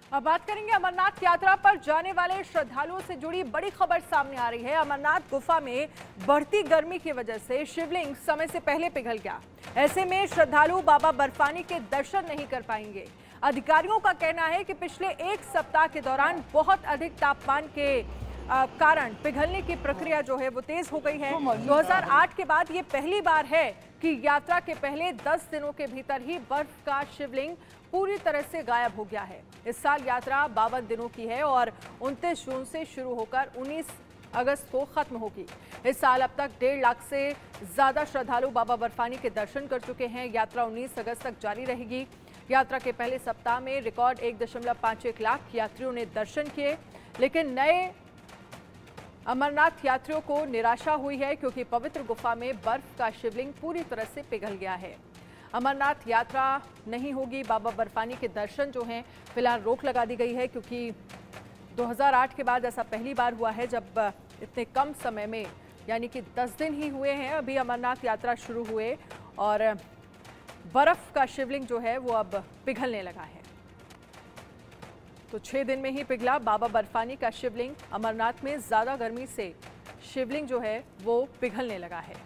अब बात करेंगे अमरनाथ यात्रा पर जाने वाले श्रद्धालुओं से जुड़ी बड़ी खबर सामने आ रही है। अमरनाथ गुफा में बढ़ती गर्मी की वजह से शिवलिंग समय से पहले पिघल गया। ऐसे में श्रद्धालु बाबा बर्फानी के दर्शन नहीं कर पाएंगे। अधिकारियों का कहना है कि पिछले एक सप्ताह के दौरान बहुत अधिक तापमान के कारण पिघलने की प्रक्रिया जो है वो तेज हो गई है। 2008 के बाद ये पहली बार है कि यात्रा के पहले 10 दिनों के भीतर ही बर्फ का शिवलिंग पूरी तरह से गायब हो गया है। इस साल यात्रा 52 दिनों की है और 29 जून से शुरू होकर 19 अगस्त को खत्म होगी। इस साल अब तक 1.5 लाख से ज्यादा श्रद्धालु बाबा बर्फानी के दर्शन कर चुके हैं। यात्रा 19 अगस्त तक जारी रहेगी। यात्रा के पहले सप्ताह में रिकॉर्ड 1.51 लाख यात्रियों ने दर्शन किए, लेकिन नए अमरनाथ यात्रियों को निराशा हुई है क्योंकि पवित्र गुफा में बर्फ का शिवलिंग पूरी तरह से पिघल गया है। अमरनाथ यात्रा नहीं होगी। बाबा बर्फानी के दर्शन जो हैं फिलहाल रोक लगा दी गई है क्योंकि 2008 के बाद ऐसा पहली बार हुआ है जब इतने कम समय में, यानी कि 10 दिन ही हुए हैं अभी अमरनाथ यात्रा शुरू हुए और बर्फ का शिवलिंग जो है वो अब पिघलने लगा है। तो 6 दिन में ही पिघला बाबा बर्फानी का शिवलिंग। अमरनाथ में ज्यादा गर्मी से शिवलिंग जो है वो पिघलने लगा है।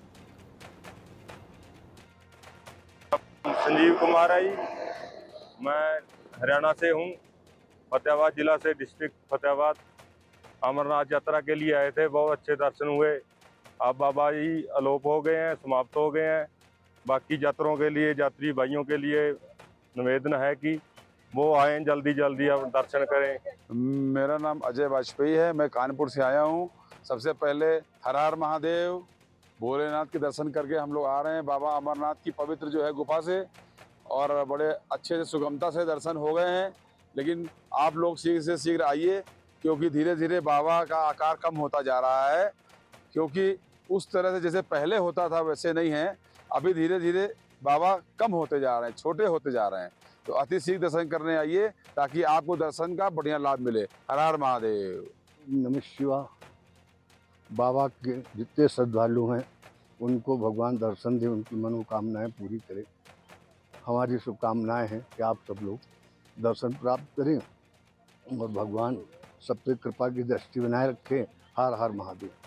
संजीव कुमार आई, मैं हरियाणा से हूँ, फतेहाबाद जिला से, डिस्ट्रिक्ट फतेहाबाद। अमरनाथ यात्रा के लिए आए थे, बहुत अच्छे दर्शन हुए। अब बाबा जी अलोप हो गए हैं, समाप्त हो गए हैं। बाकी यात्रियों के लिए, यात्री भाइयों के लिए निवेदन है कि वो आएँ जल्दी जल्दी, अब दर्शन करें। मेरा नाम अजय वाजपेयी है, मैं कानपुर से आया हूँ। सबसे पहले हर हर महादेव, भोलेनाथ के दर्शन करके हम लोग आ रहे हैं बाबा अमरनाथ की पवित्र जो है गुफा से, और बड़े अच्छे से सुगमता से दर्शन हो गए हैं। लेकिन आप लोग शीघ्र से शीघ्र आइए क्योंकि धीरे धीरे बाबा का आकार कम होता जा रहा है, क्योंकि उस तरह से जैसे पहले होता था वैसे नहीं है। अभी धीरे धीरे बाबा कम होते जा रहे हैं, छोटे होते जा रहे हैं। तो अति शीघ्र दर्शन करने आइए ताकि आपको दर्शन का बढ़िया लाभ मिले। हर हर महादेव। नमः शिवाय। बाबा के जितने श्रद्धालु हैं उनको भगवान दर्शन दे, उनकी मनोकामनाएं पूरी करे। हमारी शुभकामनाएं हैं कि आप सब लोग दर्शन प्राप्त करें और भगवान सब पे कृपा की दृष्टि बनाए रखें। हर हर महादेव।